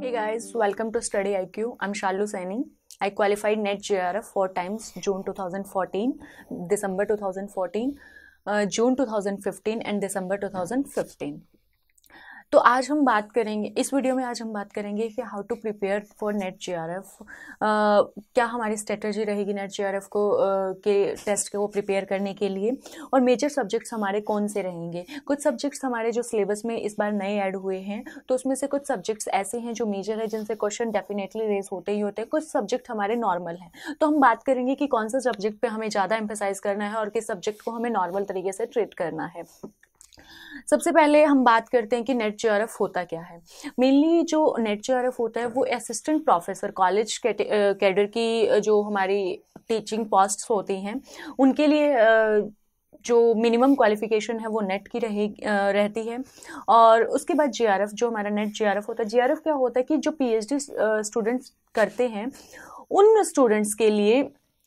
Hey guys, welcome to StudyIQ. I'm Shallu Saini. I qualified NET JRF 4 times, June 2014, December 2014, June 2015 and December 2015. तो आज हम बात करेंगे इस वीडियो में कि how to prepare for NET JRF. क्या हमारी स्ट्रेटजी रहेगी नेट जेआरएफ को के टेस्ट को प्रिपेयर करने के लिए, और मेजर सब्जेक्ट्स हमारे कौन से रहेंगे। कुछ सब्जेक्ट्स हमारे जो सिलेबस में इस बार नए ऐड हुए हैं, तो उसमें से कुछ सब्जेक्ट्स ऐसे हैं जो मेजर है, जिनसे क्वेश्चन डेफिनेटली रेज होते ही होते हैं। कुछ सब्जेक्ट हमारे नॉर्मल हैं, तो हम बात करेंगे कि कौन सा सब्जेक्ट पे हमें ज़्यादा एम्फेसाइज करना है और किस सब्जेक्ट को हमें नॉर्मल तरीके से ट्रीट करना है। सबसे पहले हम बात करते हैं कि नेट जेआरएफ होता क्या है। मेनली जो नेट जेआरएफ होता है वो असिस्टेंट प्रोफेसर कॉलेज कैडर की जो हमारी टीचिंग पोस्ट्स होती हैं, उनके लिए जो मिनिमम क्वालिफिकेशन है वो नेट की रहती है। और उसके बाद जेआरएफ, जो हमारा नेट जेआरएफ होता है, जेआरएफ क्या होता है कि जो पीएचडी स्टूडेंट्स करते हैं उन स्टूडेंट्स के लिए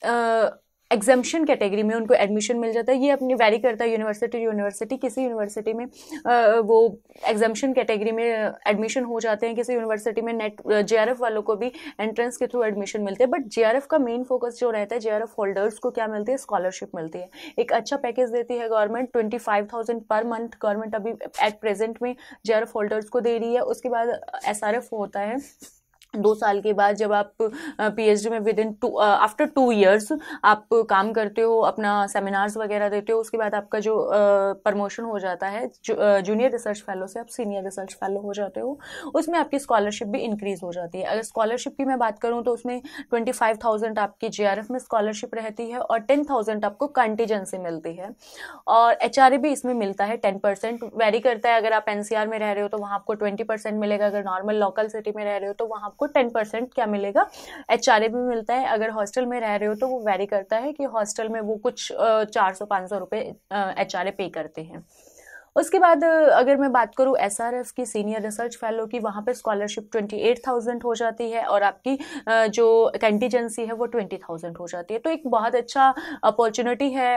एग्जाम्शन कैटेगरी में उनको एडमिशन मिल जाता है। ये अपनी वैरी करता है यूनिवर्सिटी। किसी यूनिवर्सिटी में वो एग्जाम्शन कैटेगरी में एडमिशन हो जाते हैं, किसी यूनिवर्सिटी में नेट जेआरएफ वालों को भी एंट्रेंस के थ्रू एडमिशन मिलते हैं। बट जेआरएफ का मेन फोकस जो रहता है, जेआरएफ होल्डर्स को क्या मिलती है, स्कॉलरशिप मिलती है। एक अच्छा पैकेज देती है गवर्नमेंट, 25,000 पर मंथ गवर्नमेंट अभी एट प्रेजेंट में जेआरएफ होल्डर्स को दे रही है। उसके बाद एसआरएफ होता है 2 साल के बाद, जब आप पीएचडी में विद इन आफ्टर 2 इयर्स आप काम करते हो, अपना सेमिनार्स वगैरह देते हो, उसके बाद आपका जो प्रमोशन हो जाता है जूनियर रिसर्च फेलो से आप सीनियर रिसर्च फेलो हो जाते हो, उसमें आपकी स्कॉलरशिप भी इंक्रीज हो जाती है। अगर स्कॉलरशिप की मैं बात करूं तो उसमें 25,000 आपकी जेआरएफ में स्कॉलरशिप रहती है और 10,000 आपको कंटीजेंसी मिलती है। और एचआरए भी इसमें मिलता है 10%, वेरी करता है। अगर आप एनसीआर में रह रहे हो तो वहाँ आपको 20% मिलेगा, अगर नॉर्मल लोकल सिटी में रह रहे हो तो वहाँ आपको 10% क्या मिलेगा, एचआरए भी मिलता है। अगर हॉस्टल में रह रहे हो तो वो वेरी करता है कि हॉस्टल में वो कुछ 400-500 रुपए एचआरए पे करते हैं। उसके बाद अगर मैं बात करूं एसआरएफ की, सीनियर रिसर्च फेलो की, वहां पे स्कॉलरशिप 28,000 हो जाती है और आपकी जो कंटीजेंसी है वो 20,000 हो जाती है। तो एक बहुत अच्छा अपॉर्चुनिटी है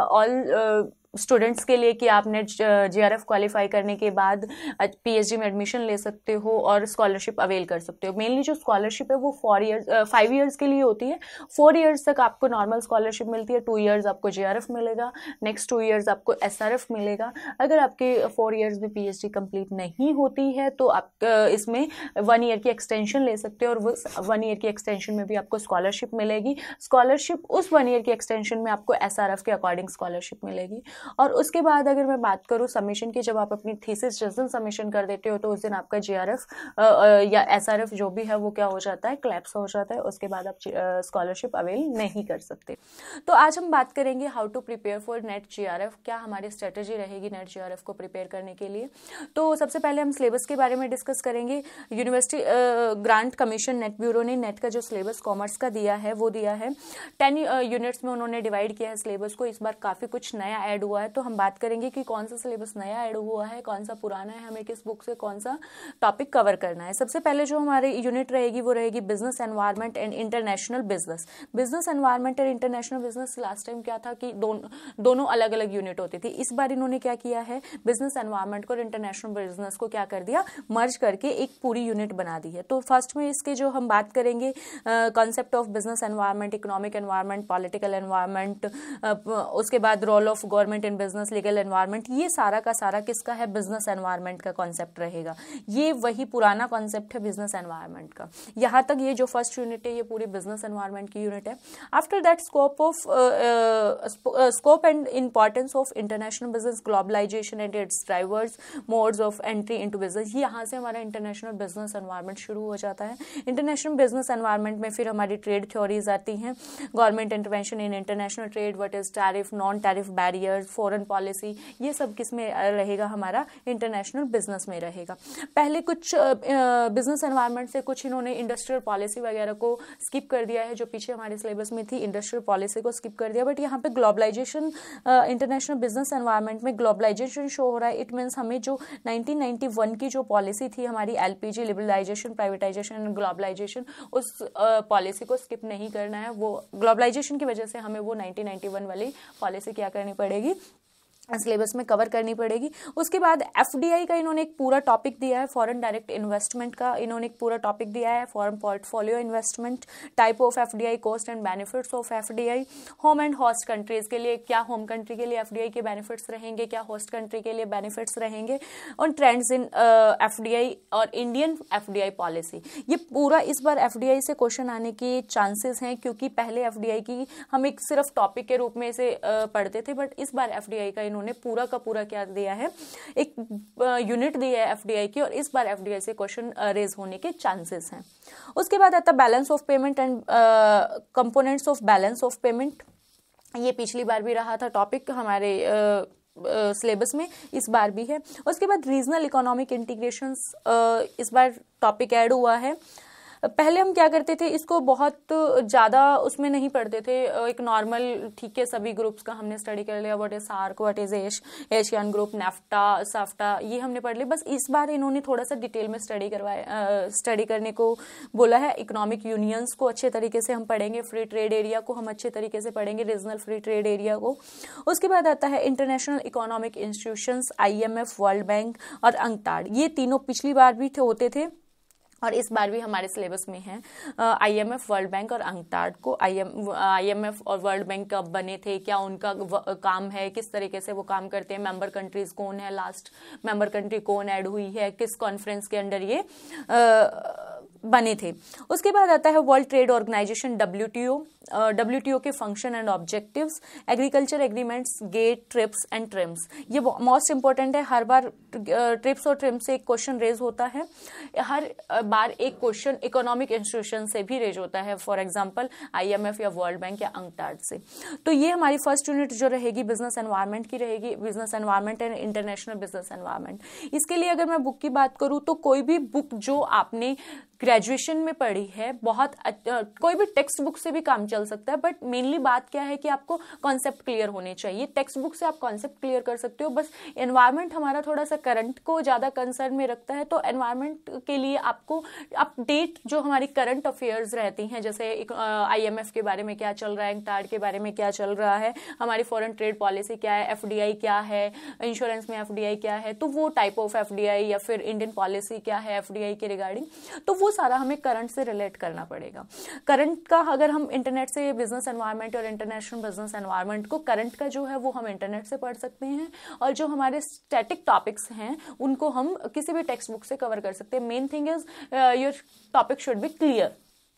ऑल स्टूडेंट्स के लिए कि आप नेट जेआरएफ क्वालिफाई करने के बाद पीएचडी में एडमिशन ले सकते हो और स्कॉलरशिप अवेल कर सकते हो। मेनली जो स्कॉलरशिप है वो 5 इयर्स के लिए होती है। 4 इयर्स तक आपको नॉर्मल स्कॉलरशिप मिलती है, 2 इयर्स आपको जेआरएफ मिलेगा, नेक्स्ट 2 इयर्स आपको एसआरएफ मिलेगा। अगर आपके 4 इयर्स में पीएचडी कंप्लीट नहीं होती है तो आप इसमें 1 ईयर की एक्सटेंशन ले सकते हो, और वो 1 ईयर की एक्सटेंशन में भी आपको स्कॉलरशिप मिलेगी। स्कॉलरशिप उस 1 ईयर की एक्सटेंशन में आपको एसआरएफ के अकॉर्डिंग स्कॉलरशिप मिलेगी। और उसके बाद अगर मैं बात करूं सबमिशन की, जब आप अपनी थीसिस जिस दिन सबमिशन कर देते हो तो उस दिन आपका जेआरएफ या एसआरएफ जो भी है वो क्या हो जाता है, क्लैप्स हो जाता है। उसके बाद आप स्कॉलरशिप अवेल नहीं कर सकते। तो आज हम बात करेंगे how to prepare for NET JRF, क्या हमारी स्ट्रेटेजी रहेगी नेट जेआरएफ को प्रिपेयर करने के लिए। तो सबसे पहले हम सिलेबस के बारे में डिस्कस करेंगे। University grant commission NET bureau ने नेट का जो सिलेबस कॉमर्स का दिया है वो दिया है 10 यूनिट्स में उन्होंने डिवाइड किया है सिलेबस को। इस बार काफी कुछ नया ऐड हुआ है, तो हम बात करेंगे कि कौन सा सिलेबस नया ऐड हुआ है, कौन सा पुराना है, हमें किस बुक से कौन सा टॉपिक कवर करना है। सबसे पहले जो हमारी यूनिट रहेगी वो रहेगी business environment and international business. Business environment और इंटरनेशनल बिजनेस लास्ट टाइम क्या था कि दोनों अलग अलग यूनिट होती थी। इस बार इन्होंने क्या किया है, बिजनेस एनवायरनमेंट को और इंटरनेशनल बिजनेस को क्या कर दिया, मर्ज करके एक पूरी यूनिट बना दी है। तो फर्स्ट में इसके जो हम बात करेंगे concept of business environment, economic environment, political environment, उसके बाद role of government in business, legal environment, ये सारा का सारा किसका है, बिजनेस एनवायरनमेंट का कॉन्सेप्ट रहेगा। ये वही पुराना कॉन्सेप्ट है बिजनेस एनवायरनमेंट का। यहाँ तक ये जो फर्स्ट यूनिट है ये पूरी बिजनेस एनवायरनमेंट की यूनिट है। After that scope and importance of international business, globalisation and its drivers, modes of entry into business. यहाँ से हमारा इंटरनेशनल बिजनेस एनवायरनमेंट शुरू हो जाता है। इंटरनेशनल बिजनेस एनवायरनमेंट में फिर हमारी ट्रेड थ्योरीज आती हैं, government intervention in international trade, what is tariff, non tariff barriers, foreign policy, ये सब किस में रहेगा, हमारा इंटरनेशनल बिजनेस में रहेगा। पहले कुछ बिजनेस एनवायरनमेंट से कुछ इन्होंने इंडस्ट्रियल पॉलिसी वगैरह को स्किप कर दिया है, जो पीछे हमारे सिलेबस में थी इंडस्ट्रियल पॉलिसी को स्किप कर दिया। बट यहाँ पे ग्लोबलाइजेशन, इंटरनेशनल बिजनेस एनवायरनमेंट में ग्लोबलाइजेशन शो हो रहा है। इट मीन्स हमें जो 1991 की जो पॉलिसी थी हमारी LPG, liberalisation, privatisation and globalisation, उस पॉलिसी को स्किप नहीं करना है। वो ग्लोबलाइजेशन की वजह से हमें वो 1991 वाली पॉलिसी क्या करनी पड़ेगी, सिलेबस में कवर करनी पड़ेगी। उसके बाद एफडीआई का इन्होंने एक पूरा टॉपिक दिया है, फॉरेन डायरेक्ट इन्वेस्टमेंट का इन्होंने एक पूरा टॉपिक दिया है, foreign portfolio investment, type of FDI, cost and benefits of FDI, home and host countries के लिए क्या होम कंट्री के लिए एफडीआई के बेनिफिट्स रहेंगे, क्या होस्ट कंट्री के लिए बेनिफिट्स रहेंगे, और ट्रेंड्स इन एफडीआई और इंडियन एफडीआई पॉलिसी। ये पूरा इस बार एफडीआई से क्वेश्चन आने के चांसेस हैं, क्योंकि पहले एफडीआई की हम एक सिर्फ टॉपिक के रूप में इसे पढ़ते थे, बट इस बार एफडीआई का उन्होंने पूरा का पूरा क्या दिया है, एक यूनिट दी है एफडीआई की, और इस बार एफडीआई से क्वेश्चन रेज होने के चांसेस हैं। उसके बाद आता है balance of payment and components of balance of payment. ये पिछली बार भी रहा था टॉपिक हमारे सिलेबस में, इस बार भी है। उसके बाद रीजनल इकोनॉमिक इंटीग्रेशंस इस बार टॉपिक ऐड हुआ है। पहले हम क्या करते थे, इसको बहुत ज़्यादा उसमें नहीं पढ़ते थे, एक नॉर्मल ठीक है सभी ग्रुप्स का हमने स्टडी कर लिया, what is SAARC, what is Asian group, NAFTA, SAFTA, ये हमने पढ़ लिया। बस इस बार इन्होंने थोड़ा सा डिटेल में स्टडी करने को बोला है। इकोनॉमिक यूनियंस को अच्छे तरीके से हम पढ़ेंगे, फ्री ट्रेड एरिया को हम अच्छे तरीके से पढ़ेंगे, रीजनल फ्री ट्रेड एरिया को। उसके बाद आता है international economic institutions, IMF, world bank और अंकटाड। ये तीनों पिछली बार भी होते थे और इस बार भी हमारे सिलेबस में है। IMF, वर्ल्ड बैंक और अंकटाड को, IMF और वर्ल्ड बैंक कब बने थे, क्या उनका काम है, किस तरीके से वो काम करते हैं, मेंबर कंट्रीज कौन है, लास्ट मेंबर कंट्री कौन ऐड हुई है, किस कॉन्फ्रेंस के अंडर ये बने थे। उसके बाद आता है वर्ल्ड ट्रेड ऑर्गेनाइजेशन, WTO के function and objectives, agriculture agreements, GATT, TRIPS and TRIMS. ये मोस्ट इंपॉर्टेंट है, हर बार ट्रिप्स और ट्रिम्स से एक क्वेश्चन रेज होता है, हर बार एक क्वेश्चन इकोनॉमिक इंस्टीट्यूशन से भी रेज होता है, फॉर एग्जांपल IMF या वर्ल्ड बैंक या अंकटाड से। तो ये हमारी फर्स्ट यूनिट जो रहेगी बिजनेस एनवायरनमेंट की रहेगी, business environment and international business environment. इसके लिए अगर मैं बुक की बात करूं तो कोई भी बुक जो आपने ग्रेजुएशन में पढ़ी है, बहुत कोई भी टेक्स्ट बुक से भी काम चल सकता है, बट मेनली बात क्या है कि आपको कॉन्सेप्ट क्लियर होने चाहिए। टेक्स्ट बुक से आप कॉन्सेप्ट क्लियर कर सकते हो, बस एनवायरनमेंट हमारा थोड़ा सा करंट को ज्यादा कंसर्न में रखता है, तो एनवायरनमेंट के लिए आपको अपडेट जो हमारी करंट अफेयर्स रहती हैं, जैसे IMF के बारे में क्या चल रहा है, अंकटाड के बारे में क्या चल रहा है, हमारी फॉरेन ट्रेड पॉलिसी क्या है, FDI क्या है, इंश्योरेंस में FDI क्या है, तो वो टाइप ऑफ FDI या फिर इंडियन पॉलिसी क्या है FDI के रिगार्डिंग, तो वो सारा हमें करंट से रिलेट करना पड़ेगा। करंट का अगर हम इंटरनेट से बिजनेस एनवायरनमेंट और इंटरनेशनल बिजनेस एनवायरनमेंट को, करंट का जो है वो हम इंटरनेट से पढ़ सकते हैं, और जो हमारे स्टैटिक टॉपिक्स हैं उनको हम किसी भी टेक्स्ट बुक से कवर कर सकते हैं। Main thing is your topic should be clear.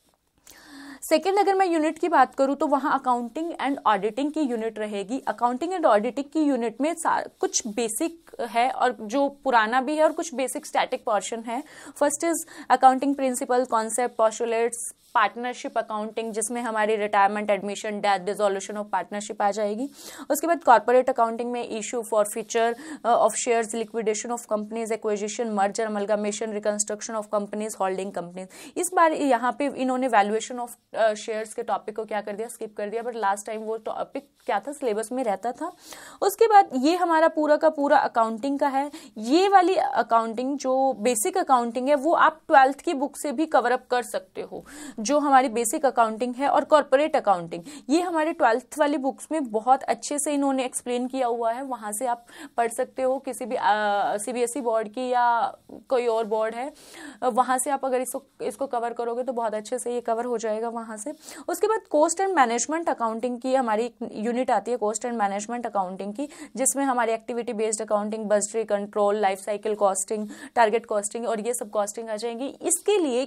Second, अगर मैं यूनिट की बात करूं तो वहां अकाउंटिंग एंड ऑडिटिंग की यूनिट रहेगी। अकाउंटिंग एंड ऑडिटिंग की यूनिट में कुछ बेसिक है और जो पुराना भी है, और कुछ बेसिक स्टैटिक पोर्शन है। First is accounting principle, concept, postulates, partnership accounting, जिसमें हमारी retirement, admission, death, dissolution of partnership आ जाएगी। उसके बाद कॉर्पोरेट अकाउंटिंग में issue, forfeiture of shares, liquidation of companies, acquisition, merger, amalgamation, reconstruction of companies, holding companies. इस बार यहाँ पे इन्होंने वैल्यूएशन ऑफ शेयर्स के टॉपिक को क्या कर दिया, स्किप कर दिया, बट लास्ट टाइम वो टॉपिक क्या था, सिलेबस में रहता था। उसके बाद ये हमारा पूरा का पूरा अकाउंटिंग का है। ये वाली अकाउंटिंग जो बेसिक अकाउंटिंग है वो आप 12th की बुक से भी कवर अप कर सकते हो, जो हमारी बेसिक अकाउंटिंग है। और कॉर्पोरेट अकाउंटिंग ये हमारे 12th वाली बुक्स में बहुत अच्छे से इन्होंने एक्सप्लेन किया हुआ है, वहां से आप पढ़ सकते हो। किसी भी CBSE बोर्ड की या कोई और बोर्ड है, वहां से आप अगर इसको कवर करोगे तो बहुत अच्छे से ये कवर हो जाएगा वहां से। उसके बाद कॉस्ट एंड मैनेजमेंट अकाउंटिंग की हमारी यूनिट आती है, कॉस्ट एंड मैनेजमेंट अकाउंटिंग की, जिसमें हमारी activity based accounting, budgetary control, life cycle costing, target costing और ये सब कॉस्टिंग आ जाएंगी। इसके लिए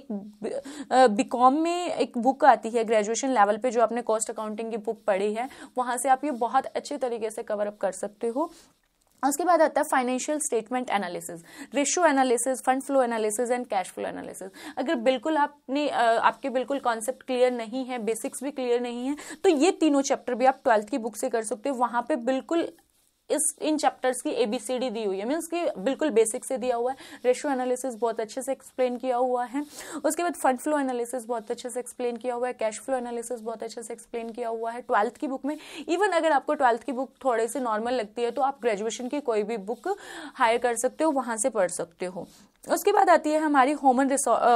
बीकॉम में एक बुक आती है ग्रेजुएशन लेवल पे, जो आपने कॉस्ट अकाउंटिंग की बुक पढ़ी है, वहां से आप ये बहुत अच्छे तरीके से कवर अप कर सकते हो। उसके बाद आता है financial statement analysis, ratio analysis, fund flow analysis and cash flow analysis. अगर बिल्कुल आपके बिल्कुल कॉन्सेप्ट क्लियर नहीं है, बेसिक्स भी क्लियर नहीं है, तो ये तीनों चैप्टर भी आप 12th की बुक से कर सकते हो। वहां पे बिल्कुल इन चैप्टर्स की ABCD दी हुई है, मीन्स कि बिल्कुल बेसिक से दिया हुआ है। रेशियो एनालिसिस बहुत अच्छे से एक्सप्लेन किया हुआ है। उसके बाद फंड फ्लो एनालिसिस बहुत अच्छे से एक्सप्लेन किया हुआ है। कैश फ्लो एनालिसिस बहुत अच्छे से एक्सप्लेन किया हुआ है 12th की बुक में। इवन अगर आपको 12th की बुक थोड़ी सी नॉर्मल लगती है तो आप ग्रेजुएशन की कोई भी बुक हायर कर सकते हो, वहां से पढ़ सकते हो। उसके बाद आती है हमारी human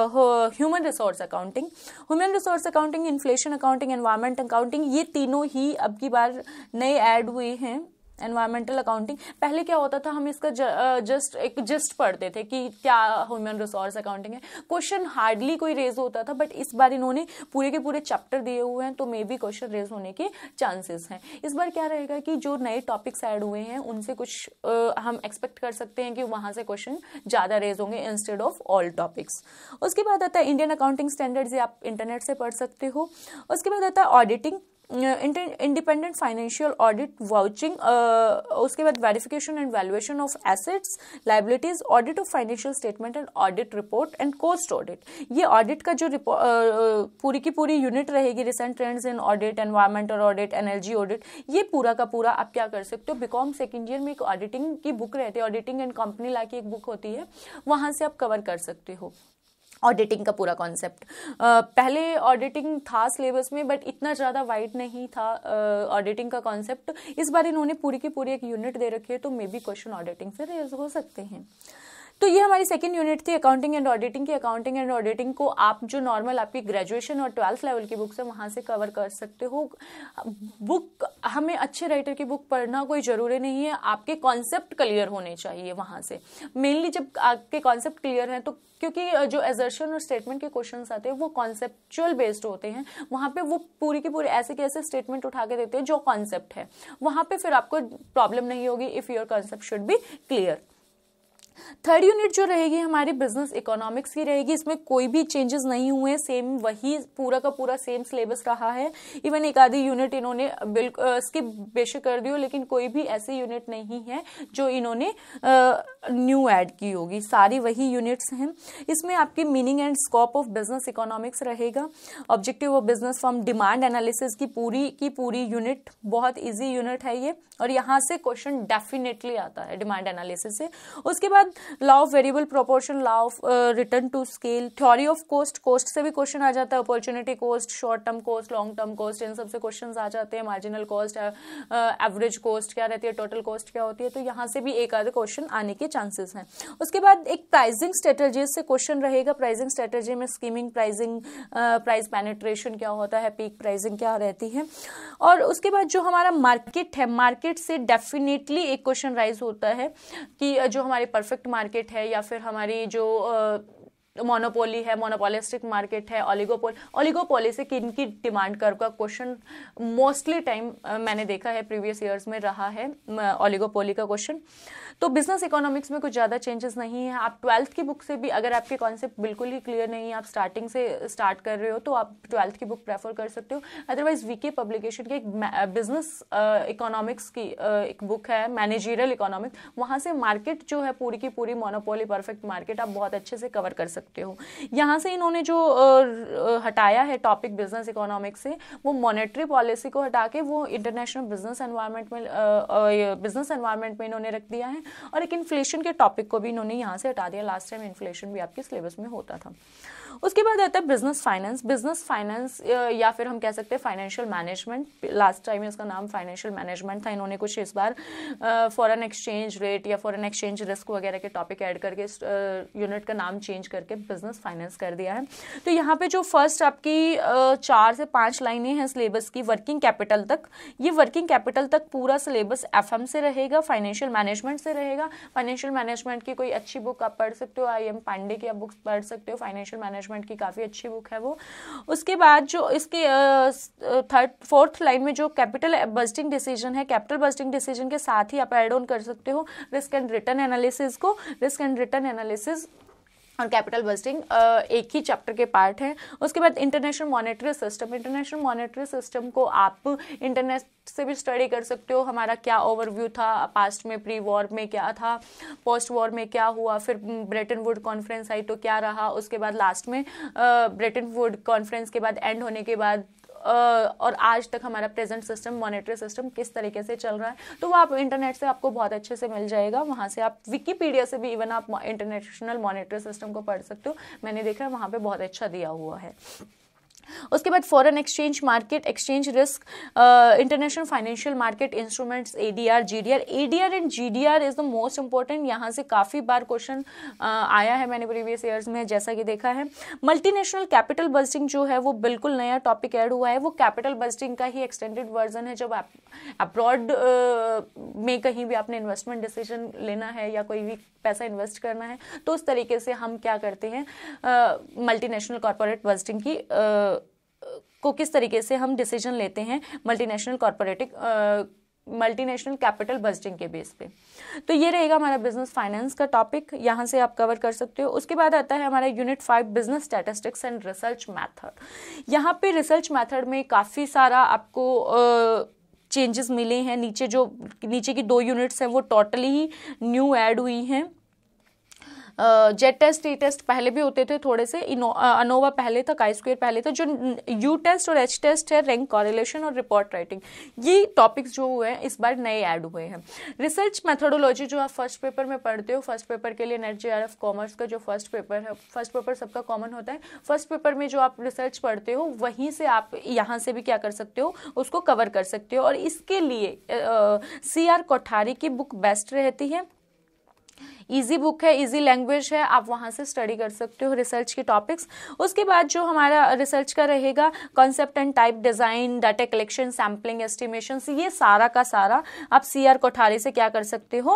resource accounting. Human resource accounting, inflation accounting, environment accounting, ये तीनों ही अब की बार नए ऐड हुए हैं एनवायरमेंटल अकाउंटिंग, पहले क्या होता था हम इसका जस्ट एक जस्ट पढ़ते थे कि क्या ह्यूमन रिसोर्स अकाउंटिंग है, क्वेश्चन हार्डली कोई रेज होता था, बट इस बार इन्होंने पूरे के पूरे चैप्टर दिए हुए हैं तो मे बी क्वेश्चन रेज होने के चांसेस हैं। इस बार क्या रहेगा कि जो नए टॉपिक्स ऐड हुए हैं उनसे कुछ हम एक्सपेक्ट कर सकते हैं कि वहां से क्वेश्चन ज्यादा रेज होंगे इंस्टेड ऑफ ऑल टॉपिक्स। उसके बाद आता है इंडियन अकाउंटिंग स्टैंडर्ड्स, ये आप इंटरनेट से पढ़ सकते हो। उसके बाद आता है auditing, independent financial audit, vouching, उसके बाद verification and valuation of assets, liabilities, audit of financial statement and audit report and cost audit. ये ऑडिट का जो पूरी की पूरी यूनिट रहेगी, recent trends in audit, environmental audit, energy audit, ये पूरा का पूरा आप क्या कर सकते हो, बीकॉम सेकेंड ईयर में एक ऑडिटिंग की बुक रहती है, ऑडिटिंग एंड कंपनी लॉ की एक बुक होती है, वहां से आप कवर कर सकते हो ऑडिटिंग का पूरा कॉन्सेप्ट। पहले ऑडिटिंग था सिलेबस में बट इतना ज़्यादा वाइड नहीं था ऑडिटिंग का कॉन्सेप्ट, इस बार इन्होंने पूरी की पूरी एक यूनिट दे रखी है तो मे बी क्वेश्चन ऑडिटिंग से रेज हो सकते हैं। तो ये हमारी सेकंड यूनिट थी अकाउंटिंग एंड ऑडिटिंग की। अकाउंटिंग एंड ऑडिटिंग को आप जो नॉर्मल आपकी ग्रेजुएशन और 12th लेवल की बुक्स है वहां से कवर कर सकते हो। बुक हमें अच्छे राइटर की बुक पढ़ना कोई जरूरी नहीं है, आपके कॉन्सेप्ट क्लियर होने चाहिए वहां से। मेनली जब आपके कॉन्सेप्ट क्लियर हैं तो, क्योंकि जो एजर्शन और स्टेटमेंट के क्वेश्चंस आते हैं वो कॉन्सेप्चुअल बेस्ड होते हैं, वहां पे वो पूरी की पूरी ऐसे कैसे स्टेटमेंट उठा के देते हैं जो कॉन्सेप्ट है, वहां पे फिर आपको प्रॉब्लम नहीं होगी if your concept should be clear. Third unit जो रहेगी हमारी बिजनेस इकोनॉमिक्स की रहेगी, इसमें कोई भी चेंजेस नहीं हुए, सेम वही पूरा का पूरा सेम सिलेबस रहा है। इवन एक आधी यूनिट इन्होंने बिल्कुल स्किप बेशक कर दी हो, लेकिन कोई भी ऐसी यूनिट नहीं है जो इन्होंने न्यू ऐड की होगी, सारी वही यूनिट्स हैं। इसमें आपकी meaning and scope of business economics रहेगा, objective of business firm, demand analysis की पूरी यूनिट, बहुत इजी यूनिट है ये और यहाँ से क्वेश्चन डेफिनेटली आता है डिमांड एनालिसिस से। उसके बाद law of variable proportion, law of return to scale, theory of cost, cost से भी क्वेश्चन आ जाता है, opportunity cost, short term cost, long term cost, इन सबसे क्वेश्चंस आ जाते हैं, मार्जिनल कॉस्ट, एवरेज कॉस्ट क्या रहती है, टोटल कॉस्ट क्या होती है, तो यहाँ से भी एक आधे क्वेश्चन आने के चांसेस हैं। उसके बाद एक प्राइसिंग स्ट्रेटेजी से क्वेश्चन रहेगा, प्राइसिंग स्ट्रेटेजी में स्कीमिंग प्राइसिंग, प्राइस पेनिट्रेशन क्या होता है, पीक प्राइसिंग क्या रहती है। और उसके बाद जो हमारा मार्केट है, मार्केट से डेफिनेटली एक क्वेश्चन राइज होता है कि जो हमारी परफेक्ट मार्केट है या फिर हमारी जो मोनोपोली है, मोनोपोलिस्टिक मार्केट है, ओलिगोपोली से किन की डिमांड कर्व का क्वेश्चन मोस्टली टाइम मैंने देखा है प्रीवियस ईयर्स में रहा है ओलिगोपोली का क्वेश्चन। तो बिजनेस इकोनॉमिक्स में कुछ ज़्यादा चेंजेस नहीं है। आप 12th की बुक से भी, अगर आपके कॉन्सेप्ट बिल्कुल ही क्लियर नहीं है, आप स्टार्टिंग से स्टार्ट कर रहे हो तो आप 12th की बुक प्रेफर कर सकते हो। अदरवाइज वीके पब्लिकेशन की एक बिजनेस इकोनॉमिक्स की एक बुक है, मैनेजरियल इकोनॉमिक्स, वहाँ से मार्केट जो है पूरी की पूरी मोनोपोली परफेक्ट मार्केट आप बहुत अच्छे से कवर कर सकते हो। यहाँ से इन्होंने जो हटाया है टॉपिक बिजनेस इकोनॉमिक्स से, वो मॉनेटरी पॉलिसी को हटा के वो इंटरनेशनल बिजनेस एनवायरनमेंट में इन्होंने रख दिया है, और एक इन्फ्लेशन के टॉपिक को भी इन्होंने यहाँ से हटा दिया। लास्ट टाइम इन्फ्लेशन भी आपके सिलेबस में होता था। उसके बाद आता है बिजनेस फाइनेंस। बिजनेस फाइनेंस या फिर हम कह सकते हैं फाइनेंशियल मैनेजमेंट, लास्ट टाइम इसका नाम फाइनेंशियल मैनेजमेंट था, इन्होंने कुछ इस बार फॉरेन एक्सचेंज रेट या फॉरेन एक्सचेंज रिस्क वगैरह के टॉपिक ऐड करके यूनिट का नाम चेंज करके बिजनेस फाइनेंस कर दिया है। तो यहाँ पे जो फर्स्ट आपकी 4 से 5 लाइनें हैं सिलेबस की, वर्किंग कैपिटल तक, ये वर्किंग कैपिटल तक पूरा सिलेबस एफएम से रहेगा, फाइनेंशियल मैनेजमेंट से रहेगा। फाइनेंशियल मैनेजमेंट की कोई अच्छी बुक आप पढ़ सकते हो, IM पांडे की आप बुक्स पढ़ सकते हो, फाइनेंशियल मैनेजमेंट की काफी अच्छी बुक है वो। उसके बाद जो इसके 4th लाइन में जो कैपिटल बजटिंग डिसीजन है, कैपिटल बजटिंग डिसीजन के साथ ही आप ऐड ऑन कर सकते हो रिस्क एंड रिटर्न एनालिसिस को। रिस्क एंड रिटर्न एनालिसिस और कैपिटल बजटिंग एक ही चैप्टर के पार्ट है। उसके बाद international monetary system, international monetary system को आप इंटरनेट से भी स्टडी कर सकते हो। हमारा क्या ओवरव्यू था, पास्ट में प्री वॉर में क्या था, पोस्ट वॉर में क्या हुआ, फिर ब्रेटन वुड कॉन्फ्रेंस आई तो क्या रहा, उसके बाद लास्ट में ब्रेटन वुड कॉन्फ्रेंस के बाद एंड होने के बाद और आज तक हमारा प्रेजेंट सिस्टम, मॉनेटरी सिस्टम किस तरीके से चल रहा है, तो वो आप इंटरनेट से आपको बहुत अच्छे से मिल जाएगा। वहाँ से आप विकिपीडिया से भी इवन आप इंटरनेशनल मॉनेटरी सिस्टम को पढ़ सकते हो, मैंने देखा है वहाँ पे बहुत अच्छा दिया हुआ है। उसके बाद foreign exchange market, exchange risk, international financial market instruments, ADR, GDR. ADR and GDR is the most important, यहाँ से काफ़ी बार क्वेश्चन आया है मैंने प्रीवियस ईयर्स में जैसा कि देखा है। मल्टीनेशनल कैपिटल बजटिंग जो है वो बिल्कुल नया टॉपिक ऐड हुआ है, वो कैपिटल बजटिंग का ही एक्सटेंडेड वर्जन है। जब आप अब्रॉड में कहीं भी आपने इन्वेस्टमेंट डिसीजन लेना है या कोई भी पैसा इन्वेस्ट करना है तो उस तरीके से हम क्या करते हैं, मल्टीनेशनल कॉर्पोरेट बजटिंग की को किस तरीके से हम डिसीजन लेते हैं मल्टीनेशनल कैपिटल बजटिंग के बेस पे। तो ये रहेगा हमारा बिजनेस फाइनेंस का टॉपिक, यहाँ से आप कवर कर सकते हो। उसके बाद आता है हमारा unit 5 business statistics and research method. यहाँ पे रिसर्च मैथड में काफ़ी सारा आपको चेंजेस मिले हैं। नीचे की 2 यूनिट्स हैं वो टोटली ही न्यू ऐड हुई हैं। जेट टेस्ट, टी टेस्ट पहले भी होते थे थोड़े से, अनोवा पहले था, काई स्क्वायर पहले था। जो यू टेस्ट और एच टेस्ट है, रैंक कॉरिलेशन और रिपोर्ट राइटिंग, ये टॉपिक्स जो हुए हैं इस बार नए ऐड हुए हैं। रिसर्च मेथोडोलॉजी जो आप फर्स्ट पेपर में पढ़ते हो, फर्स्ट पेपर के लिए नेट जेआरएफ कॉमर्स का जो फर्स्ट पेपर है, फर्स्ट पेपर सबका कॉमन होता है, फर्स्ट पेपर में जो आप रिसर्च पढ़ते हो वहीं से आप यहाँ से भी क्या कर सकते हो, उसको कवर कर सकते हो। और इसके लिए CR कोठारी की बुक बेस्ट रहती है, इजी बुक है, इजी लैंग्वेज है, आप वहाँ से स्टडी कर सकते हो रिसर्च के टॉपिक्स। उसके बाद जो हमारा रिसर्च का रहेगा concept and type, design, data collection, sampling, estimation, ये सारा का सारा आप CR कोठारी से क्या कर सकते हो,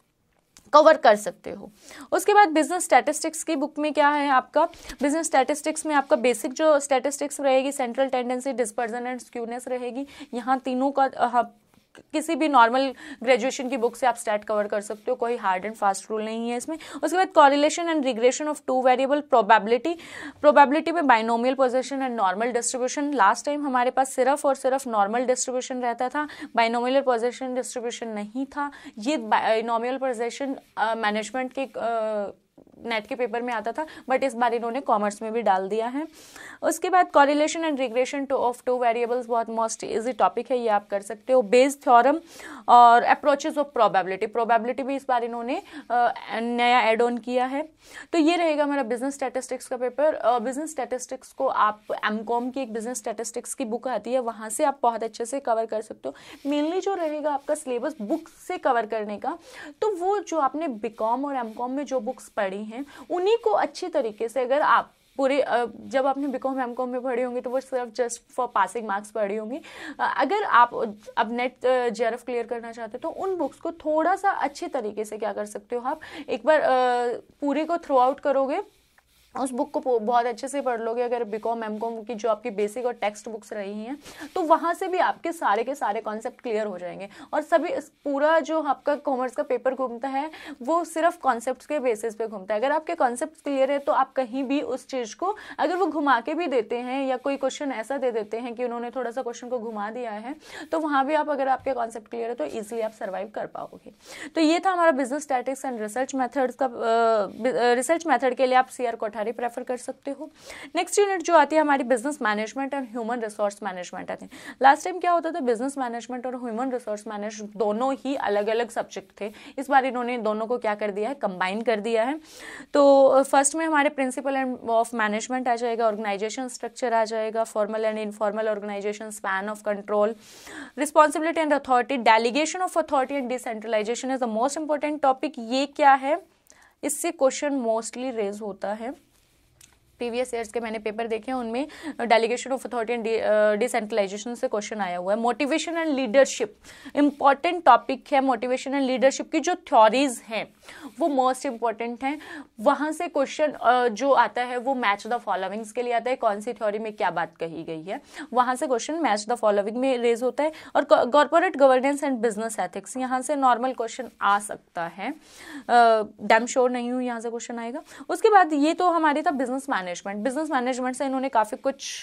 कवर कर सकते हो। उसके बाद बिजनेस स्टैटिस्टिक्स की बुक में क्या है आपका, बिजनेस स्टैटिस्टिक्स में आपका बेसिक जो स्टैटिस्टिक्स रहेगी, central tendency, dispersion and skewness रहेगी। यहाँ तीनों का किसी भी नॉर्मल ग्रेजुएशन की बुक से आप स्टैट कवर कर सकते हो, कोई हार्ड एंड फास्ट रूल नहीं है इसमें। उसके बाद correlation and regression of 2 variable, probability में binomial position and normal distribution. Last time हमारे पास सिर्फ और सिर्फ नॉर्मल डिस्ट्रीब्यूशन रहता था, बाइनोमियल पोजीशन डिस्ट्रीब्यूशन नहीं था। ये बाइनोमियल पोजीशन मैनेजमेंट के नेट के पेपर में आता था, बट इस बार इन्होंने कॉमर्स में भी डाल दिया है। उसके बाद correlation and regression of 2 variables, बहुत मोस्ट इजी टॉपिक है, ये आप कर सकते हो। बेस थ्योरम और अप्रोचेस ऑफ प्रोबेबिलिटी भी इस बार इन्होंने नया एड ऑन किया है। तो ये रहेगा हमारा बिजनेस स्टैटिस्टिक्स का पेपर। बिजनेस स्टैटिस्टिक्स को आप एमकॉम की एक बिजनेस स्टैटिस्टिक्स की बुक आती है, वहाँ से आप बहुत अच्छे से कवर कर सकते हो। मेनली जो रहेगा आपका सिलेबस बुक से कवर करने का, तो वो जो आपने बीकॉम और एमकॉम में जो बुक्स पढ़ी हैं उन्हीं को अच्छी तरीके से, अगर आप पूरे जब आपने बीकॉम एमकॉम में पढ़ी होंगी तो वो सिर्फ जस्ट फॉर पासिंग मार्क्स पढ़ी होंगी। अगर आप अब नेट जेआरएफ क्लियर करना चाहते हो तो उन बुक्स को थोड़ा सा अच्छे तरीके से क्या कर सकते हो, आप एक बार पूरे को थ्रू आउट करोगे, उस बुक को बहुत अच्छे से पढ़ लोगे। अगर बीकॉम एमकॉम की जो आपकी बेसिक और टेक्स्ट बुक्स रही हैं तो वहाँ से भी आपके सारे के सारे कॉन्सेप्ट क्लियर हो जाएंगे। और सभी पूरा जो आपका कॉमर्स का पेपर घूमता है वो सिर्फ कॉन्सेप्ट्स के बेसिस पे घूमता है। अगर आपके कॉन्सेप्ट क्लियर है तो आप कहीं भी उस चीज़ को, अगर वो घुमा के भी देते हैं या कोई क्वेश्चन ऐसा दे देते हैं कि उन्होंने थोड़ा सा क्वेश्चन को घुमा दिया है, तो वहाँ भी आप, अगर आपके कॉन्सेप्ट क्लियर है तो ईजिली आप सर्वाइव कर पाओगे। तो ये था हमारा business statistics and research methods का। रिसर्च मेथड के लिए आप CR कोठारी प्रेफर कर सकते हो। नेक्स्ट यूनिट जो आती है हमारी business management and human resource management आती है। लास्ट टाइम क्या होता था, बिजनेस मैनेजमेंट और ह्यूमन रिसोर्स मैनेजमेंट दोनों ही अलग अलग सब्जेक्ट थे। इस बार इन्होंने दोनों को क्या कर दिया है, कंबाइन कर दिया है। तो फर्स्ट में हमारे प्रिंसिपल एंड ऑफ मैनेजमेंट आ जाएगा, ऑर्गेनाइजेशन स्ट्रक्चर आ जाएगा, formal and informal organization, span of control, responsibility and authority, delegation of authority and decentralization is the most important topic. ये क्या है, इससे क्वेश्चन मोस्टली रेज होता है। प्रीवियस ईयर्स के मैंने पेपर देखे हैं, उनमें delegation of authority and decentralization से क्वेश्चन आया हुआ है। Motivation and leadership important topic है। मोटिवेशन एंड लीडरशिप की जो थ्योरीज हैं वो मोस्ट इंपॉर्टेंट हैं। वहाँ से क्वेश्चन जो आता है वो मैच द फॉलोइंग्स के लिए आता है, कौन सी थ्योरी में क्या बात कही गई है, वहाँ से क्वेश्चन मैच द फॉलोइंग में रेज होता है। और corporate governance and business ethics, यहाँ से नॉर्मल क्वेश्चन आ सकता है, डैम श्योर नहीं हूँ यहाँ से क्वेश्चन आएगा। उसके बाद ये तो हमारी था बिजनेस मैनेजमेंट से इन्होंने काफी कुछ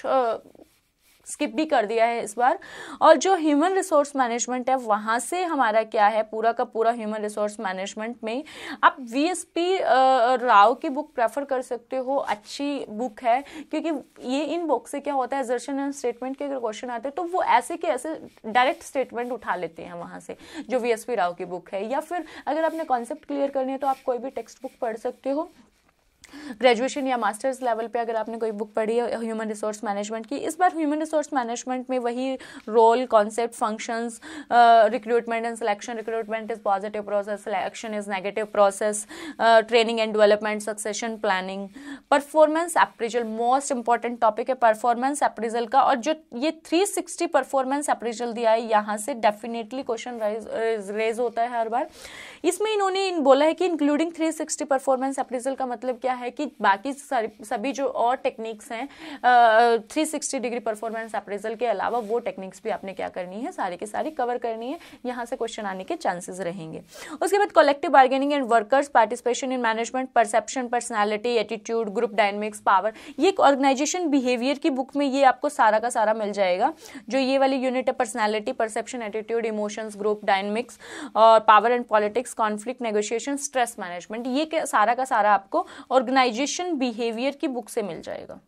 स्किप भी कर दिया है इस बार। और जो ह्यूमन रिसोर्स मैनेजमेंट है वहाँ से हमारा क्या है, पूरा का पूरा ह्यूमन रिसोर्स मैनेजमेंट में आप VSP राव की बुक प्रेफर कर सकते हो। अच्छी बुक है क्योंकि ये इन बुक से क्या होता है, असर्शन एंड स्टेटमेंट के अगर क्वेश्चन आते हैं तो वो ऐसे के ऐसे डायरेक्ट स्टेटमेंट उठा लेते हैं वहाँ से, जो VSP राव की बुक है। या फिर अगर आपने कॉन्सेप्ट क्लियर करनी है तो आप कोई भी टेक्स्ट बुक पढ़ सकते हो। ग्रेजुएशन या मास्टर्स लेवल पे अगर आपने कोई बुक पढ़ी है ह्यूमन रिसोर्स मैनेजमेंट की, इस बार ह्यूमन रिसोर्स मैनेजमेंट में वही role, concept, functions, recruitment and selection, recruitment is positive process, selection is negative process, training and development, succession planning, performance appraisal, most important topic है performance appraisal का। और जो ये 360 performance appraisal दिया है, यहाँ से डेफिनेटली क्वेश्चन रेज होता है हर बार। इसमें इन्होंने बोला है कि इंक्लूडिंग 360 परफॉर्मेंस अप्रेजल का मतलब क्या है कि बाकी सभी जो और टेक्निक्स हैं 360 डिग्री परफॉर्मेंस अप्रेजल के अलावा वो टेक्निक्स भी आपने क्या करनी है, सारी की सारी कवर करनी है। यहाँ से क्वेश्चन आने के चांसेस रहेंगे। उसके बाद collective bargaining and workers participation in management, perception, personality, attitude, group dynamics, power, ये ऑर्गेनाइजेशन बिहेवियर की बुक में ये आपको सारा का सारा मिल जाएगा। जो ये वाली यूनिट है personality, perception, attitude, emotions, group dynamics और power and politics, conflict, negotiation, stress management, ये सारा का सारा आपको ऑर्गेनाइजेशन बिहेवियर की बुक से मिल जाएगा।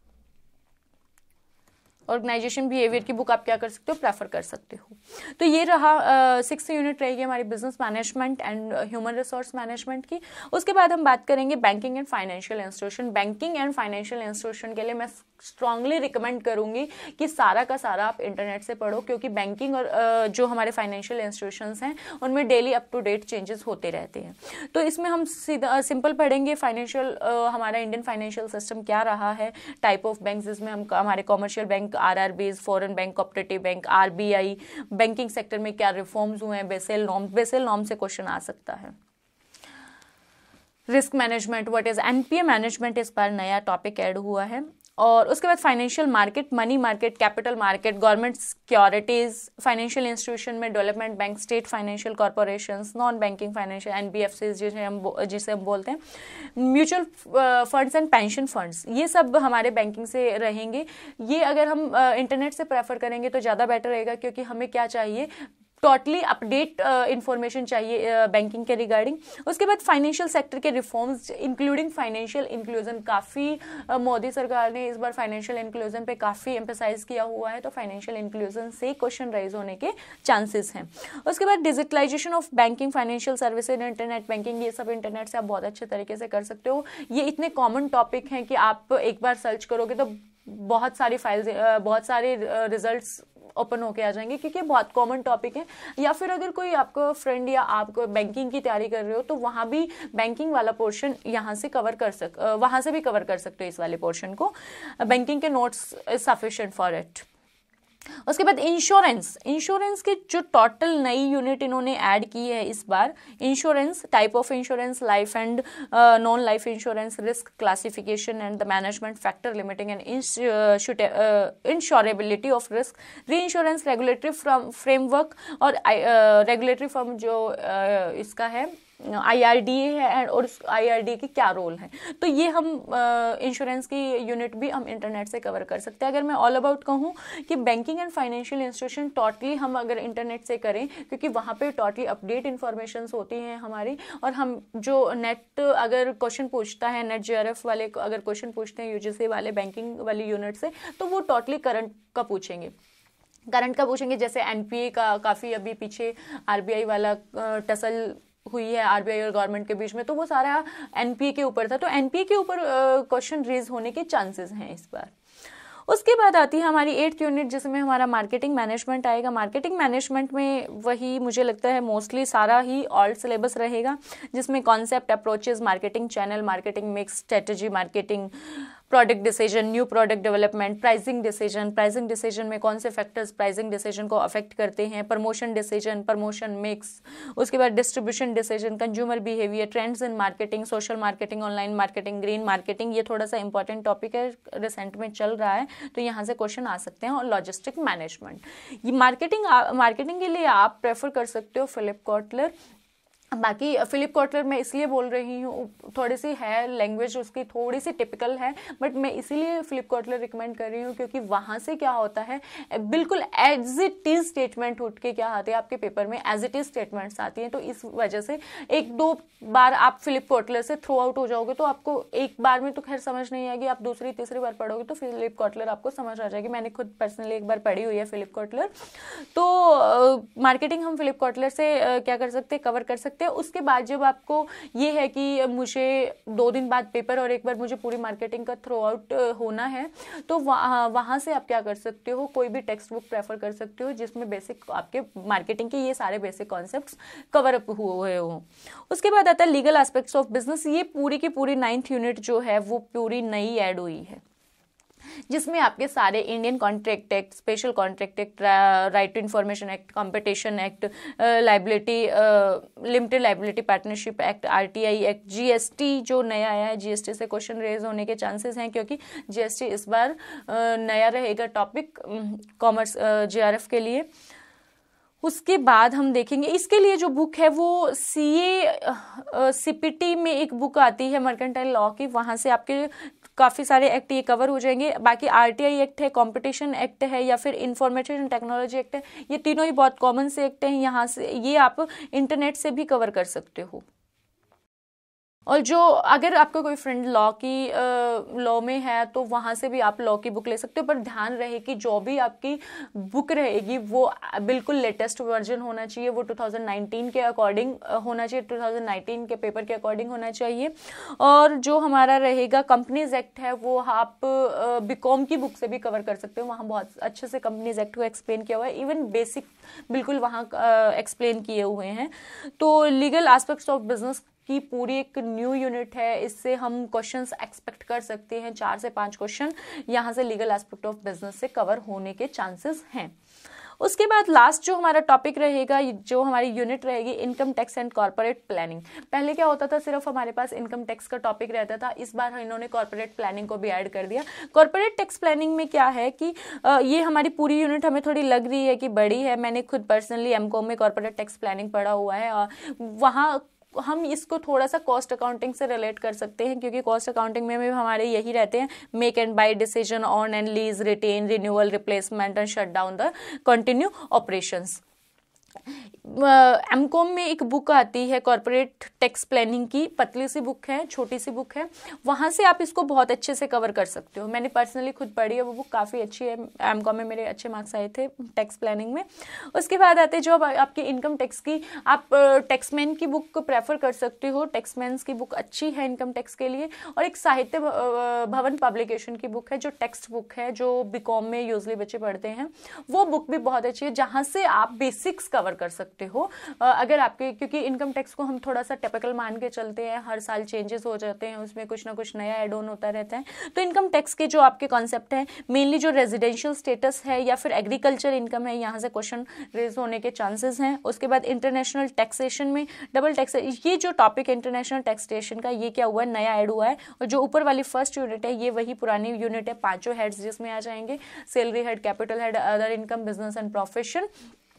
ऑर्गेनाइजेशन बिहेवियर की बुक आप क्या कर सकते हो, प्रेफर कर सकते हो। तो ये रहा 6th यूनिट रहेगी हमारी business management and human resource management की। उसके बाद हम बात करेंगे banking and financial institution. Banking and financial institution के लिए मैं स्ट्रांगली रिकमेंड करूंगी कि सारा का सारा आप इंटरनेट से पढ़ो, क्योंकि बैंकिंग और जो हमारे फाइनेंशियल इंस्टीट्यूशंस हैं उनमें daily up to date changes होते रहते हैं। तो इसमें हम सीधा सिंपल पढ़ेंगे फाइनेंशियल, हमारा इंडियन फाइनेंशियल सिस्टम क्या रहा है, टाइप ऑफ बैंक जिसमें हम हमारे commercial bank, RRBs, foreign bank, cooperative bank, RBI, banking sector में क्या रिफॉर्म्स हुए हैं, बेसेल नॉर्म से क्वेश्चन आ सकता है। Risk management, what is NPA management, इस बार नया टॉपिक ऐड हुआ है। और उसके बाद financial market, money market, capital market, government securities, financial institution में development bank, state financial corporations, non banking financial NBFC जिसे हम बोलते हैं, mutual funds and pension funds, ये सब हमारे बैंकिंग से रहेंगे। ये अगर हम इंटरनेट से प्रेफर करेंगे तो ज़्यादा बेटर रहेगा, क्योंकि हमें क्या चाहिए, टोटली अपडेट इंफॉर्मेशन चाहिए बैंकिंग के रिगार्डिंग। उसके बाद फाइनेंशियल सेक्टर के रिफॉर्म्स इंक्लूडिंग फाइनेंशियल इंक्लूजन, काफ़ी मोदी सरकार ने इस बार फाइनेंशियल इंक्लूजन पे काफ़ी एम्फेसाइज किया हुआ है, तो फाइनेंशियल इंक्लूजन से क्वेश्चन राइज होने के चांसेस हैं। उसके बाद digitalization of banking, financial services, internet banking, ये सब इंटरनेट से आप बहुत अच्छे तरीके से कर सकते हो। ये इतने कॉमन टॉपिक हैं कि आप एक बार सर्च करोगे तो बहुत सारी फाइल्स, बहुत सारे रिजल्ट्स ओपन होके आ जाएंगे, क्योंकि बहुत कॉमन टॉपिक है। या फिर अगर कोई आपको फ्रेंड या आप बैंकिंग की तैयारी कर रहे हो तो वहाँ भी बैंकिंग वाला पोर्शन यहाँ से वहाँ से भी कवर कर सकते हो इस वाले पोर्शन को। बैंकिंग के notes is sufficient for it. उसके बाद इंश्योरेंस की जो टोटल नई यूनिट इन्होंने ऐड की है इस बार, insurance, type of insurance, life and non life insurance, risk classification and the management factor, limiting and insurability of risk, reinsurance, regulatory framework और रेगुलेटरी फर्म जो इसका है IRDA है और उस IRDA की क्या रोल है। तो ये हम इंश्योरेंस की यूनिट भी हम इंटरनेट से कवर कर सकते हैं। अगर मैं ऑल अबाउट कहूँ कि banking and financial institution totally हम अगर इंटरनेट से करें, क्योंकि वहाँ पे टोटली अपडेट इन्फॉर्मेशन होती हैं हमारी, और हम जो नेट अगर क्वेश्चन पूछता है, नेट JRF वाले अगर क्वेश्चन पूछते हैं UGC वाले बैंकिंग वाली यूनिट से, तो वो टोटली करंट का पूछेंगे। जैसे NPA का काफ़ी अभी पीछे RBI वाला टसल हुई है RBI और गवर्नमेंट के बीच में, तो वो सारा NPA के ऊपर था, तो NPA के ऊपर क्वेश्चन रेज होने के चांसेस हैं इस बार। उसके बाद आती है हमारी 8th यूनिट, जिसमें हमारा मार्केटिंग मैनेजमेंट आएगा। मार्केटिंग मैनेजमेंट में वही मुझे लगता है मोस्टली सारा ही ऑल्ड सिलेबस रहेगा, जिसमें concept, approaches, marketing channel, marketing mix, strategy, marketing, product decision, new product development, pricing decision में कौन से फैक्टर्स प्राइसिंग डिसीजन को अफेक्ट करते हैं, प्रमोशन डिसीजन, प्रमोशन मिक्स, उसके बाद distribution decision, consumer behaviour, trends in marketing, social marketing, online marketing, green marketing, ये थोड़ा सा इंपॉर्टेंट टॉपिक है, रिसेंट में चल रहा है, तो यहाँ से क्वेश्चन आ सकते हैं। और लॉजिस्टिक मैनेजमेंट, ये मार्केटिंग के लिए आप प्रेफर कर सकते हो फिलिप कॉटलर। बाकी फिलिप कॉटलर मैं इसलिए बोल रही हूँ, थोड़ी सी है लैंग्वेज उसकी थोड़ी सी टिपिकल है, बट मैं इसीलिए फिलिप कॉटलर रिकमेंड कर रही हूँ क्योंकि वहाँ से क्या होता है, बिल्कुल एज इट इज स्टेटमेंट उठ के क्या आते हैं आपके पेपर में, एज इट इज स्टेटमेंट्स आती हैं। तो इस वजह से एक दो बार आप फिलिप कॉटलर से थ्रू आउट हो जाओगे तो आपको एक बार में तो खैर समझ नहीं आएगी, आप दूसरी तीसरी बार पढ़ोगे तो फिलिप कॉटलर आपको समझ आ जाएगी। मैंने खुद पर्सनली एक बार पढ़ी हुई है फिलिप कॉटलर। तो मार्केटिंग हम फिलिप कॉटलर से क्या कर सकते हैं, कवर कर सकते हैं। हैं। उसके बाद जब आपको ये है कि मुझे 2 दिन बाद पेपर और एक बार मुझे पूरी मार्केटिंग का थ्रू आउट होना है, तो वहाँ से आप क्या कर सकते हो, कोई भी टेक्स्ट बुक प्रेफर कर सकते हो जिसमें बेसिक आपके मार्केटिंग के ये सारे बेसिक कॉन्सेप्ट्स कवर अप हुए हो। उसके बाद आता है लीगल एस्पेक्ट्स ऑफ बिजनेस। ये पूरी की पूरी 9th यूनिट जो है वो पूरी नई ऐड हुई है, जिसमें आपके सारे Indian contract act, special contract act, right to information act, competition act, liability, limited liability partnership act, RTI act, GST जो नया आया है, जीएसटी से क्वेश्चन रेज होने के चांसेस हैं क्योंकि जीएसटी इस बार नया रहेगा टॉपिक कॉमर्स जेआरएफ के लिए। उसके बाद हम देखेंगे इसके लिए जो बुक है वो सीए सीपीटी में एक बुक आती है मर्केंटाइल लॉ की, वहां से आपके काफी सारे एक्ट ये कवर हो जाएंगे। बाकी आरटीआई एक्ट है, कंपटीशन एक्ट है या फिर इंफॉर्मेशन टेक्नोलॉजी एक्ट है, ये तीनों ही बहुत कॉमन से एक्ट हैं। यहाँ से ये आप इंटरनेट से भी कवर कर सकते हो। और जो अगर आपका कोई फ्रेंड लॉ में है तो वहां से भी आप लॉ की बुक ले सकते हो, पर ध्यान रहे कि जो भी आपकी बुक रहेगी वो बिल्कुल लेटेस्ट वर्जन होना चाहिए, वो 2019 के अकॉर्डिंग होना चाहिए, 2019 के पेपर के अकॉर्डिंग होना चाहिए। और जो हमारा रहेगा कंपनीज एक्ट है वो आप बीकॉम की बुक से भी कवर कर सकते हो, वहाँ बहुत अच्छे से कंपनीज एक्ट को एक्सप्लेन किया हुआ है, इवन बेसिक बिल्कुल वहाँ एक्सप्लेन किए हुए हैं। तो लीगल एस्पेक्ट्स ऑफ बिजनेस की पूरी एक न्यू यूनिट है, इससे हम क्वेश्चंस एक्सपेक्ट कर सकते हैं, 4 से 5 क्वेश्चन यहाँ से लीगल एस्पेक्ट ऑफ बिजनेस से कवर होने के चांसेस हैं। उसके बाद लास्ट जो हमारा टॉपिक रहेगा, जो हमारी यूनिट रहेगी, income tax and corporate planning. पहले क्या होता था, सिर्फ हमारे पास इनकम टैक्स का टॉपिक रहता था, इस बार इन्होंने कॉर्पोरेट प्लानिंग को भी ऐड कर दिया। कॉर्पोरेट टैक्स प्लानिंग में क्या है कि ये हमारी पूरी यूनिट हमें थोड़ी लग रही है कि बड़ी है। मैंने खुद पर्सनली एमकॉम में कॉर्पोरेट टैक्स प्लानिंग पढ़ा हुआ है और वहाँ हम इसको थोड़ा सा कॉस्ट अकाउंटिंग से रिलेट कर सकते हैं, क्योंकि कॉस्ट अकाउंटिंग में भी हमारे यही रहते हैं, make and buy decision, own and lease, retain, renewal, replacement and shut down the continue operations. M Com में एक बुक आती है कॉर्पोरेट टैक्स प्लानिंग की, पतली सी बुक है, छोटी सी बुक है, वहां से आप इसको बहुत अच्छे से कवर कर सकते हो। मैंने पर्सनली खुद पढ़ी है, वो बुक काफ़ी अच्छी है। एमकॉम में मेरे अच्छे मार्क्स आए थे टैक्स प्लानिंग में। उसके बाद आते जो आपके इनकम टैक्स की, आप टैक्समैन की बुक को प्रेफर कर सकते हो, टैक्समैन की बुक अच्छी है इनकम टैक्स के लिए। और एक साहित्य भवन पब्लिकेशन की बुक है जो टेक्स्ट बुक है, जो बीकॉम में यूजली बच्चे पढ़ते हैं, वो बुक भी बहुत अच्छी है, जहां से आप बेसिक्स कवर कर सकते हो। अगर आपके, क्योंकि इनकम टैक्स को हम थोड़ा सा टिपिकल मान के चलते हैं, हर साल चेंजेस हो जाते हैं, उसमें कुछ ना कुछ नया एड ऑन होता रहता है। तो इनकम टैक्स के जो आपके कॉन्सेप्ट हैं, मेनली जो रेजिडेंशियल स्टेटस है या फिर एग्रीकल्चर इनकम है, यहाँ से क्वेश्चन रेज होने के चांसेस हैं। उसके बाद इंटरनेशनल टैक्सेशन में डबल टैक्स, ये जो टॉपिक इंटरनेशनल टैक्सेशन का, ये क्या हुआ है, नया ऐड हुआ है। और जो ऊपर वाली फर्स्ट यूनिट है ये वही पुरानी यूनिट है, 5 हेड्स जिसमें आ जाएंगे, salary head, capital head, other income, business and profession,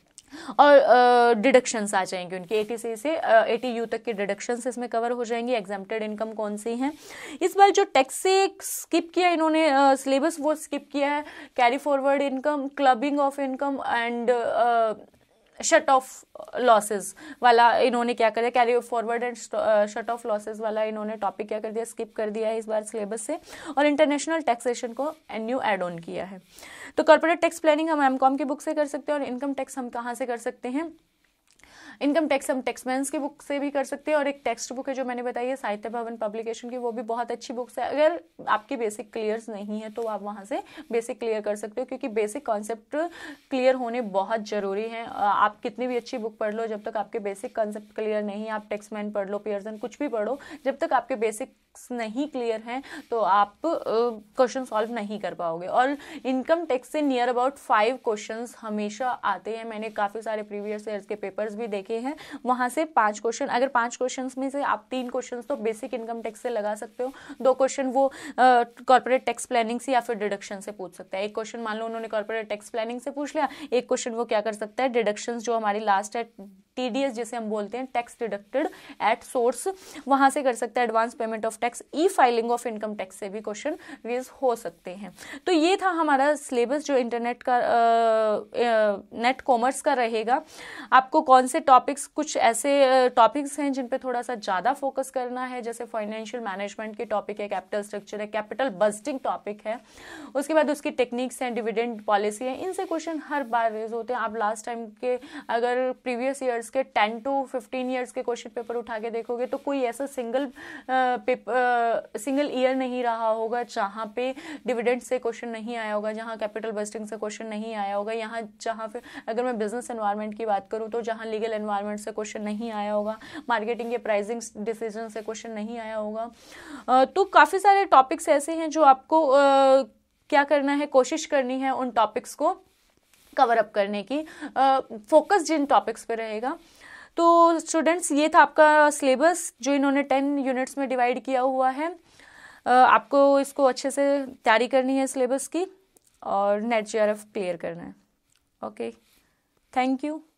और डिडक्शंस आ जाएंगे उनकी 80 से 80 यू तक की डिडक्शंस इसमें कवर हो जाएंगी। एग्जेम्प्टेड इनकम कौन सी हैं। इस बार जो टैक्स से स्किप किया इन्होंने सिलेबस, वो स्किप किया है carry forward income, clubbing of income and set off losses वाला इन्होंने क्या कर दिया, carry forward and set off losses वाला इन्होंने टॉपिक क्या कर दिया, स्किप कर दिया है इस बार सिलेबस से। और इंटरनेशनल टैक्सेशन को न्यू एड ऑन किया है। तो कॉर्पोरेट टैक्स प्लानिंग हम एमकॉम की बुक से कर सकते हैं, और इनकम टैक्स हम कहाँ से कर सकते हैं, इनकम टैक्स हम टैक्समैन्स की बुक से भी कर सकते हैं। और एक टेक्स्ट बुक है जो मैंने बताई है साहित्य भवन पब्लिकेशन की, वो भी बहुत अच्छी बुक्स है। अगर आपकी बेसिक क्लियर नहीं है तो आप वहां से बेसिक क्लियर कर सकते हो, क्योंकि बेसिक कॉन्सेप्ट क्लियर होने बहुत जरूरी है। आप कितनी भी अच्छी बुक पढ़ लो, जब तक आपके बेसिक कॉन्सेप्ट क्लियर नहीं, आप टैक्समैन पढ़ लो, पियर्सन, कुछ भी पढ़ो, जब तक आपके बेसिक नहीं क्लियर हैं तो आप क्वेश्चन सॉल्व नहीं कर पाओगे। और इनकम टैक्स से नियर अबाउट 5 क्वेश्चंस हमेशा आते हैं। मैंने काफी सारे प्रीवियस ईयर्स के पेपर्स भी देखे हैं, वहां से 5 क्वेश्चन, अगर 5 क्वेश्चंस में से आप 3 क्वेश्चन तो बेसिक इनकम टैक्स से लगा सकते हो, 2 क्वेश्चन वो कॉर्पोरेट टैक्स प्लानिंग से या फिर डिडक्शन से पूछ सकता है। एक क्वेश्चन मान लो उन्होंने कॉर्पोरेट टैक्स प्लानिंग से पूछ लिया, एक क्वेश्चन वो क्या कर सकता है, डिडक्शन जो हमारी लास्ट है टीडीएस जिसे हम बोलते हैं, टैक्स डिडक्टेड एट सोर्स, वहां से कर सकता है, advance payment of tax, e filing of income tax से भी क्वेश्चन रेज हो सकते हैं। तो ये था हमारा सिलेबस जो इंटरनेट का नेट कॉमर्स का रहेगा। आपको कौन से टॉपिक्स, कुछ ऐसे टॉपिक्स हैं जिन पे थोड़ा सा ज़्यादा फोकस करना है, जैसे फाइनेंशियल मैनेजमेंट के टॉपिक है, कैपिटल स्ट्रक्चर है, कैपिटल बजटिंग टॉपिक है, उसके बाद उसकी टेक्निक्स हैं, डिविडेंड पॉलिसी है, इनसे क्वेश्चन हर बार रेज होते हैं। आप लास्ट टाइम के अगर प्रीवियस ईयर्स के 10 to 15 ईयर्स के क्वेश्चन पेपर उठा के देखोगे तो कोई ऐसा सिंगल ईयर नहीं रहा होगा जहाँ पे डिविडेंड से क्वेश्चन नहीं आया होगा, जहाँ कैपिटल बजटिंग से क्वेश्चन नहीं आया होगा, यहाँ जहाँ पे अगर मैं बिजनेस एनवायरनमेंट की बात करूँ तो जहाँ लीगल एनवायरनमेंट से क्वेश्चन नहीं आया होगा, मार्केटिंग के प्राइसिंग डिसीजन से क्वेश्चन नहीं आया होगा। तो काफ़ी सारे टॉपिक्स ऐसे हैं जो आपको क्या करना है, कोशिश करनी है उन टॉपिक्स को कवर अप करने की, फोकस जिन टॉपिक्स पे रहेगा। तो स्टूडेंट्स, ये था आपका सिलेबस जो इन्होंने 10 यूनिट्स में डिवाइड किया हुआ है। आपको इसको अच्छे से तैयारी करनी है सिलेबस की और नेट JRF क्लियर करना है। Okay, thank you.